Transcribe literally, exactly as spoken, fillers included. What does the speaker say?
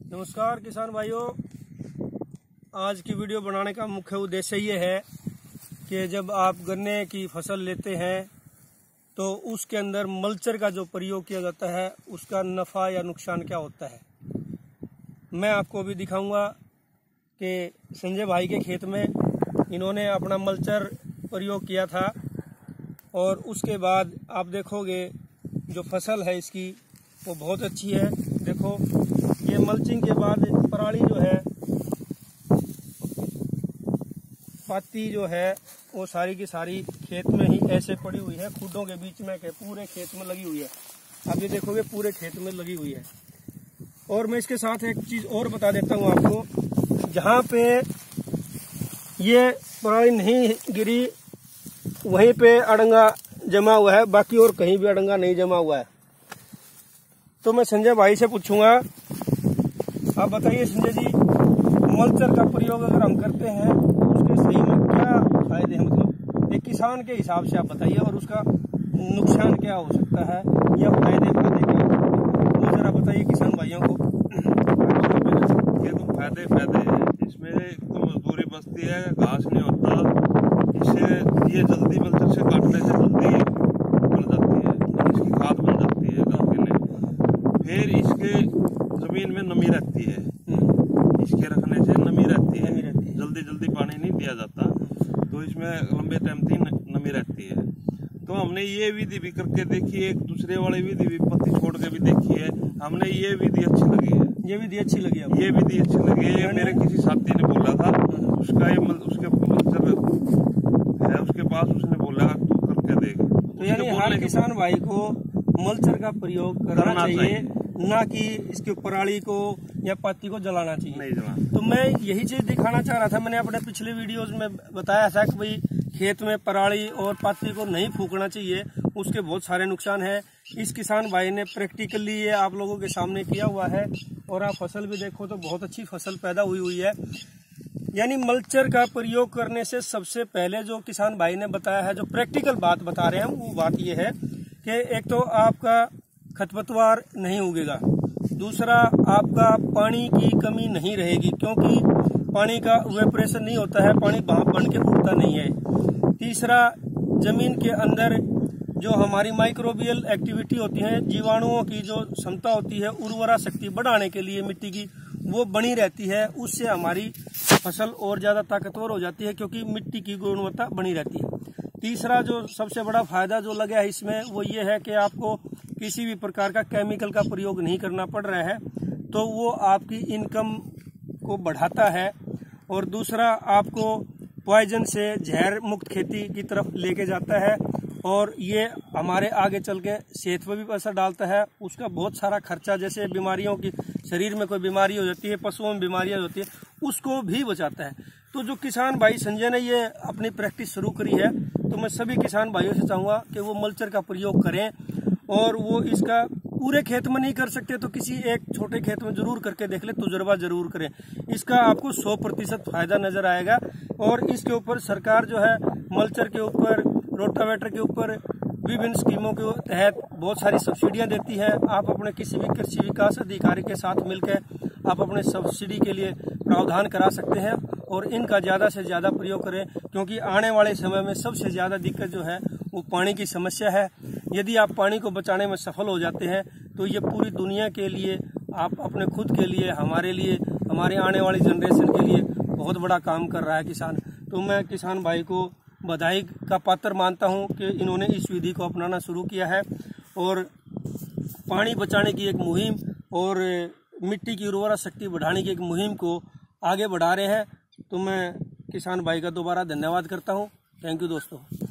नमस्कार किसान भाइयों, आज की वीडियो बनाने का मुख्य उद्देश्य ये है कि जब आप गन्ने की फसल लेते हैं तो उसके अंदर मल्चर का जो प्रयोग किया जाता है उसका नफ़ा या नुकसान क्या होता है। मैं आपको अभी दिखाऊंगा कि संजय भाई के खेत में इन्होंने अपना मल्चर प्रयोग किया था और उसके बाद आप देखोगे जो फसल है इसकी वो बहुत अच्छी है। देखो ये मल्चिंग के बाद पराली जो है, पाती जो है वो सारी की सारी खेत में ही ऐसे पड़ी हुई है, खुडों के बीच में के पूरे खेत में लगी हुई है। आप ये देखोगे पूरे खेत में लगी हुई है। और मैं इसके साथ एक चीज और बता देता हूँ आपको, जहाँ पे ये पराली नहीं गिरी वहीं पे अड़ंगा जमा हुआ है, बाकी और कहीं भी अड़ंगा नहीं जमा हुआ है। तो मैं संजय भाई से पूछूंगा, आप बताइए संजय जी, मल्चर का प्रयोग अगर हम करते हैं तो उसके सही में क्या फायदे हैं, मतलब एक किसान के हिसाब से आप बताइए, और उसका नुकसान क्या हो सकता है या फायदे फायदे क्या हो सकते हैं, वो जरा बताइए किसान भाइयों को। ये तो फायदे फायदे हैं, इसमें तो मजदूरी बचती है, घास नहीं होता, इससे ये जल्दी मल्चर से काटने से जल्दी बन जाती है, इसकी खाद बन जाती है गाँव के लिए। फिर इसके जमीन में नमी रहती है, इसके रखने से नमी रहती है, जल्दी जल्दी पानी नहीं दिया जाता, तो इसमें लंबे टाइम तक नमी रहती है। तो हमने ये विधि भी करके देखी है, एक दूसरे वाली विधि भी पत्ती छोड़ के भी देखी है, हमने ये विधि अच्छी लगी है। ये विधि अच्छी लगी है, ये विधि अच्छी लगी है। ये मेरे किसी साथी ने बोला था, उसका ये उसके मल्चर है उसके पास, उसने बोला तू करके देख। तो यानी हर किसान भाई को मल्चर का प्रयोग करना, करना चाहिए, चाहिए। ना कि इसके पराली को या पत्ती को जलाना चाहिए। नहीं जलाना। तो मैं यही चीज दिखाना चाह रहा था। मैंने अपने पिछले वीडियोस में बताया था कि भाई खेत में पराली और पत्ती को नहीं फूकना चाहिए, उसके बहुत सारे नुकसान है। इस किसान भाई ने प्रैक्टिकली ये आप लोगों के सामने किया हुआ है, और आप फसल भी देखो तो बहुत अच्छी फसल पैदा हुई हुई है। यानी मल्चर का प्रयोग करने से सबसे पहले जो किसान भाई ने बताया है, जो प्रैक्टिकल बात बता रहे हैं, वो बात ये है कि एक तो आपका खरपतवार नहीं उगेगा, दूसरा आपका पानी की कमी नहीं रहेगी क्योंकि पानी का इवेपोरेशन नहीं होता है, पानी भाप बन के उड़ता नहीं है। तीसरा, जमीन के अंदर जो हमारी माइक्रोबियल एक्टिविटी होती है, जीवाणुओं की जो क्षमता होती है उर्वरा शक्ति बढ़ाने के लिए मिट्टी की, वो बनी रहती है। उससे हमारी फसल और ज्यादा ताकतवर हो जाती है क्योंकि मिट्टी की गुणवत्ता बनी रहती है। तीसरा जो सबसे बड़ा फायदा जो लगा है इसमें, वो ये है कि आपको किसी भी प्रकार का केमिकल का प्रयोग नहीं करना पड़ रहा है, तो वो आपकी इनकम को बढ़ाता है। और दूसरा, आपको पॉइजन से जहर मुक्त खेती की तरफ लेके जाता है, और ये हमारे आगे चल के सेहत पर भी असर डालता है। उसका बहुत सारा खर्चा, जैसे बीमारियों की, शरीर में कोई बीमारी हो जाती है, पशुओं में बीमारियां होती है, उसको भी बचाता है। तो जो किसान भाई संजय ने ये अपनी प्रैक्टिस शुरू करी है, तो मैं सभी किसान भाइयों से चाहूंगा कि वो मल्चर का प्रयोग करें, और वो इसका पूरे खेत में नहीं कर सकते तो किसी एक छोटे खेत में जरूर करके देख ले, तजुर्बा जरूर करें। इसका आपको सौ प्रतिशत फायदा नजर आएगा। और इसके ऊपर सरकार जो है मल्चर के ऊपर, रोटावेटर के ऊपर विभिन्न स्कीमों के तहत बहुत सारी सब्सिडियां देती है। आप अपने किसी भी कृषि विकास अधिकारी के साथ मिलकर आप अपने सब्सिडी के लिए प्रावधान करा सकते हैं, और इनका ज्यादा से ज्यादा प्रयोग करें क्योंकि आने वाले समय में सबसे ज्यादा दिक्कत जो है वो पानी की समस्या है। यदि आप पानी को बचाने में सफल हो जाते हैं तो ये पूरी दुनिया के लिए, आप अपने खुद के लिए, हमारे लिए, हमारे आने वाली जनरेशन के लिए बहुत बड़ा काम कर रहा है किसान। तो मैं किसान भाई को बधाई का पात्र मानता हूं कि इन्होंने इस विधि को अपनाना शुरू किया है, और पानी बचाने की एक मुहिम और मिट्टी की उर्वरा शक्ति बढ़ाने की एक मुहिम को आगे बढ़ा रहे हैं। तो मैं किसान भाई का दोबारा धन्यवाद करता हूं। थैंक यू दोस्तों।